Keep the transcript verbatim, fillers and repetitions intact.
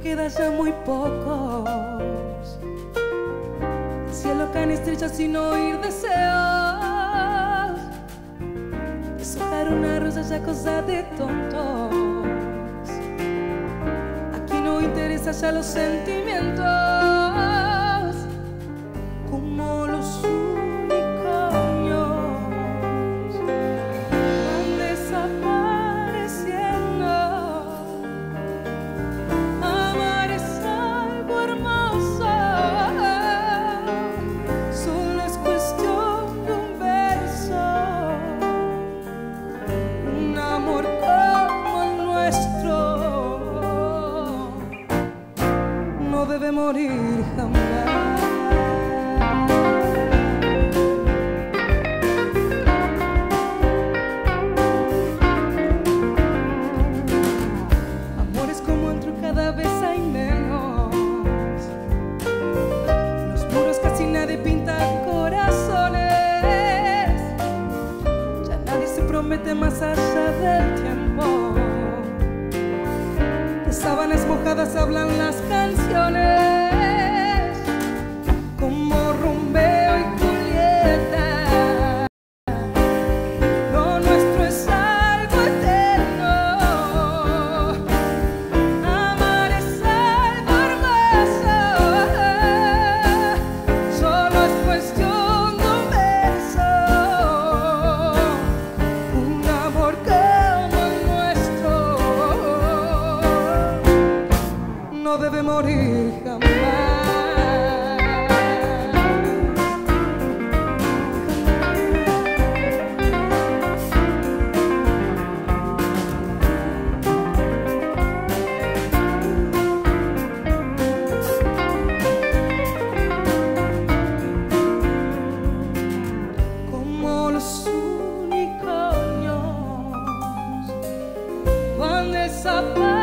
queda ya muy pocos. El cielo cae en estrellas sin oír deseos. Deshojar una rosa ya cosa de tontos. Aquí no interesa ya los sentimientos, como los unicornios van desapareciendo. Amar es algo hermoso, solo es cuestión de un verso. Un amor como el nuestro no debe morir jamás. Amores como otro cada vez hay menos. En los muros casi nadie pinta corazones. Ya nadie se promete más allá del tiempo. De sábanas mojadas hablan las canciones, como Romeo y Julieta. Lo nuestro es algo eterno. Amar es algo hermoso, solo es cuestión de un verso. Un amor como el nuestro no debe morir jamás. Como los unicornios van desapareciendo.